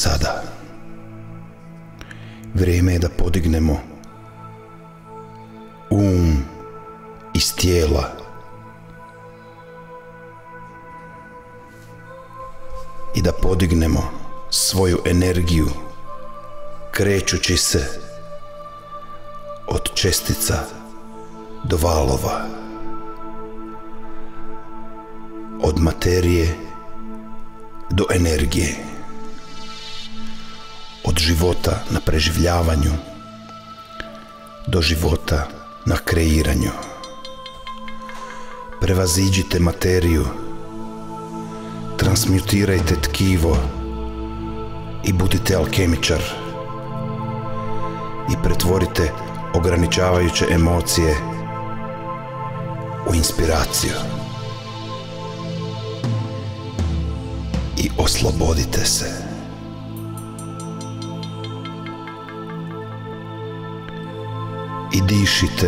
sada. Vrijeme je da podignemo iz tijela i da podignemo svoju energiju krećući se od čestica do valova, od materije do energije, od života na preživljavanju do života na kreiranju. Prevaziđite materiju, transmutirajte tkivo i budite alkemičar i pretvorite ograničavajuće emocije u inspiraciju i oslobodite se. I dišite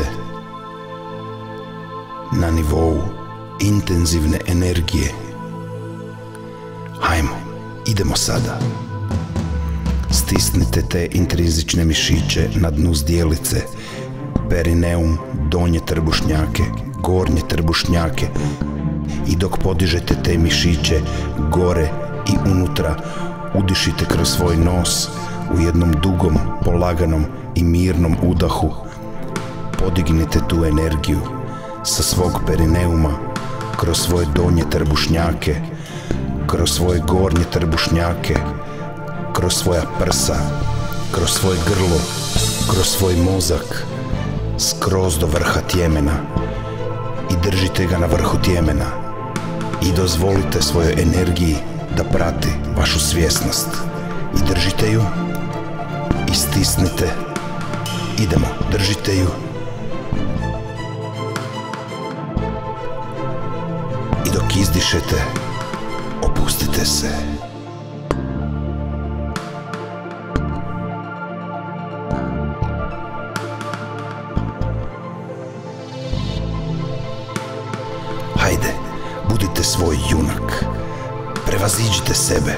na nivou intenzivne energije. Hajmo, idemo sada. Stisnite te intrinzične mišiće na dnu zdjelice, perineum, donje trbušnjake, gornje trbušnjake i dok podižete te mišiće gore i unutra, udišite kroz svoj nos u jednom dugom, polaganom i mirnom udahu. Podignite tu energiju sa svog perineuma kroz svoje donje trbušnjake, kroz svoje gornje trbušnjake, kroz svoja prsa, kroz svoje grlo, kroz svoj mozak, skroz do vrha tjemena i držite ga na vrhu tjemena i dozvolite svojoj energiji da prati vašu svjesnost i držite ju i stisnite. Idemo, držite ju i dok izdišete opustite se. Hajde, budite svoj junak, prevaziđite sebe,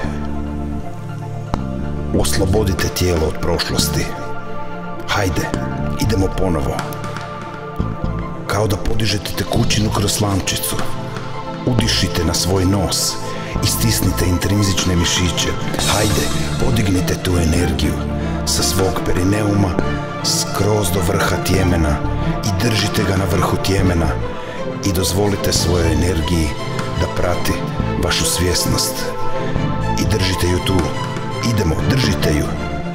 oslobodite tijelo od prošlosti. Hajde, idemo ponovo, kao da podižete tekućinu kroz slamčicu. Udišite na svoj nos i stisnite intrinzične mišiće. Hajde, podignite tu energiju sa svog perineuma skroz do vrha tjemena i držite ga na vrhu tjemena i dozvolite svojoj energiji da prati vašu svjesnost i držite ju tu. Idemo, držite ju.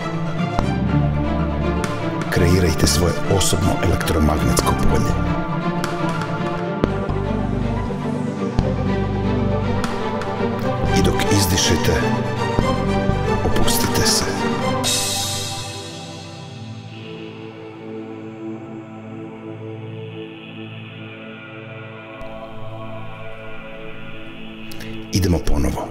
Kreirajte svoje osobno elektromagnetsko polje. I dok izdišete, opustite se. Idemo ponovo.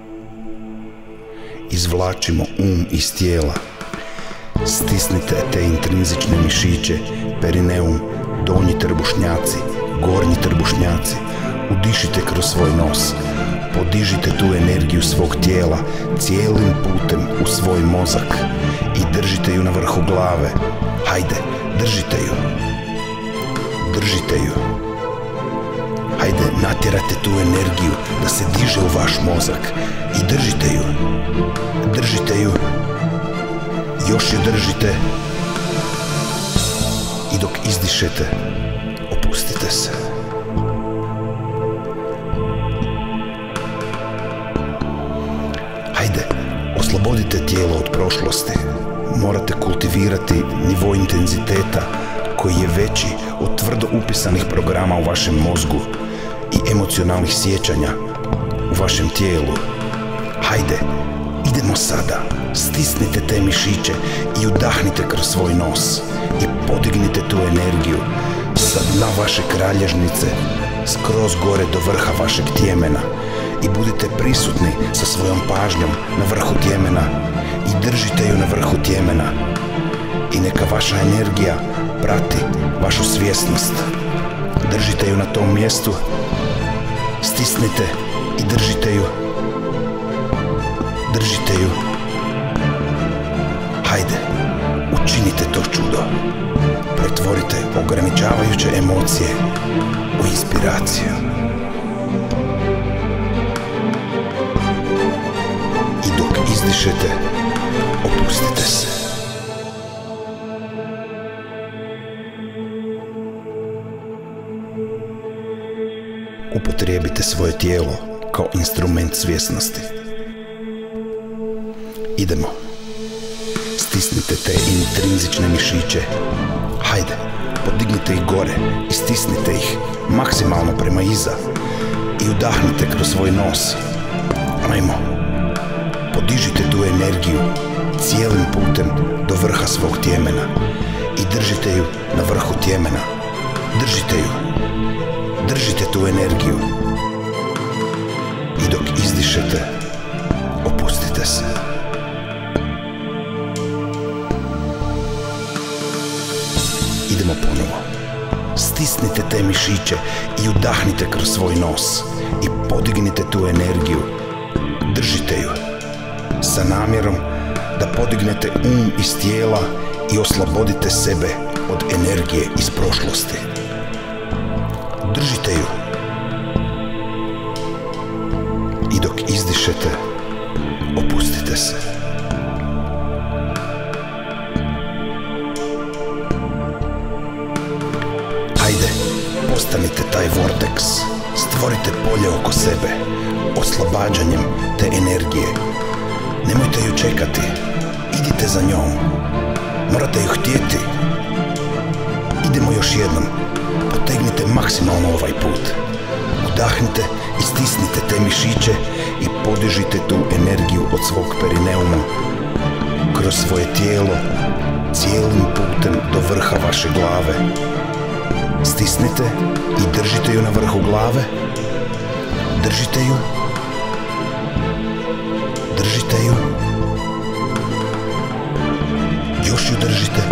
Izvlačimo iz tijela. Stisnite te intrinzične mišiće, perineum, donji trbušnjaci, gornji trbušnjaci. Udišite kroz svoj nos. Podižite tu energiju svog tijela cijelim putem u svoj mozak i držite ju na vrhu glave. Hajde, držite ju. Držite ju. Hajde, natjerate tu energiju da se diže u vaš mozak i držite ju. Držite ju. Još ju držite. I dok izdišete, opustite se. Hajde, oslobodite tijelo od prošlosti. Morate kultivirati nivo intenziteta koji je veći od tvrdo upisanih programa u vašem mozgu i emocionalnih sjećanja u vašem tijelu. Hajde, idemo sada. Stisnite te mišiće i udahnite kroz svoj nos i podignite tu energiju sa dna vaše kralježnice skroz gore do vrha vašeg tjemena i budite prisutni sa svojom pažnjom na vrhu tjemena i držite ju na vrhu tjemena i neka vaša energija prati vašu svjesnost. Držite ju na tom mjestu, stisnite i držite ju. Držite ju Hajde, učinite to čudo. Pretvorite ograničavajuće emocije u inspiraciju. I dok izdišete, opustite se. Upotrijebite svoje tijelo kao instrument svjesnosti. Idemo. Stisnite te intrinzične mišiće. Hajde, podignite ih gore i stisnite ih maksimalno prema iza i udahnite kroz svoj nos. Ajmo. Podižite tu energiju cijelim putem do vrha svog tjemena i držite ju na vrhu tjemena. Držite ju. Držite tu energiju. I dok izdišete, opustite se. Idemo ponovo. Stisnite te mišiće i udahnite kroz svoj nos i podignite tu energiju. Držite ju sa namjerom da podignete iz tijela i oslobodite sebe od energije iz prošlosti. Držite ju. I dok izdišete, opustite se. Hajde, postanite taj vorteks. Stvorite polje oko sebe, oslobađanjem te energije. Nemojte ju čekati. Idite za njom. Morate ju htjeti. Idemo još jednom. Potegnite maksimalno ovaj put. Udahnite i stisnite te mišiće i podižite tu energiju od svog perineuma kroz svoje tijelo cijelim putem do vrha vaše glave. Stisnite i držite ju na vrhu glave. Držite ju. Držite ju. Još ju držite.